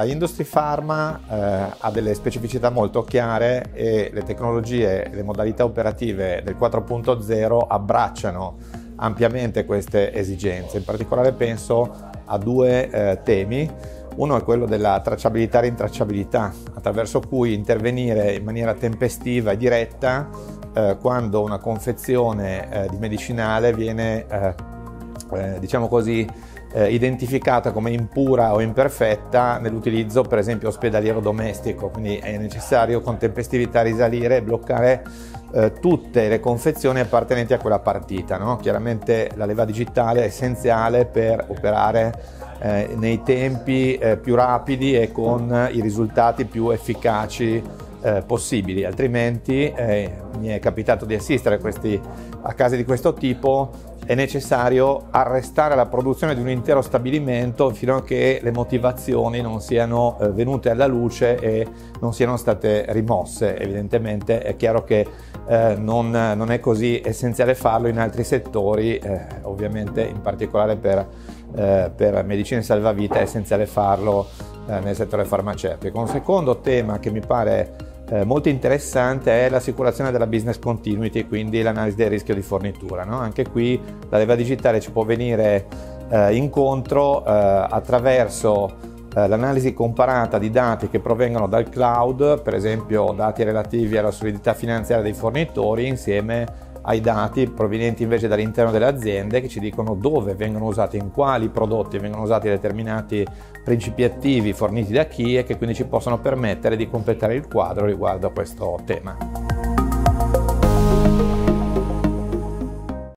Industry Pharma ha delle specificità molto chiare e le tecnologie e le modalità operative del 4.0 abbracciano ampiamente queste esigenze. In particolare penso a due temi. Uno è quello della tracciabilità e rintracciabilità, attraverso cui intervenire in maniera tempestiva e diretta quando una confezione di medicinale viene, diciamo così, identificata come impura o imperfetta nell'utilizzo per esempio ospedaliero domestico, quindi è necessario con tempestività risalire e bloccare tutte le confezioni appartenenti a quella partita, no? Chiaramente la leva digitale è essenziale per operare nei tempi più rapidi e con i risultati più efficaci possibili, altrimenti mi è capitato di assistere a casi di questo tipo. È necessario arrestare la produzione di un intero stabilimento fino a che le motivazioni non siano venute alla luce e non siano state rimosse. Evidentemente è chiaro che non è così essenziale farlo in altri settori, ovviamente in particolare per medicine salvavita è essenziale farlo nel settore farmaceutico. Un secondo tema che mi pare molto interessante è l'assicurazione della business continuity, quindi l'analisi del rischio di fornitura, no? Anche qui la leva digitale ci può venire incontro attraverso l'analisi comparata di dati che provengono dal cloud, per esempio dati relativi alla solidità finanziaria dei fornitori, insieme ai dati provenienti invece dall'interno delle aziende che ci dicono dove vengono usati, in quali prodotti vengono usati determinati principi attivi forniti da chi, e che quindi ci possono permettere di completare il quadro riguardo a questo tema.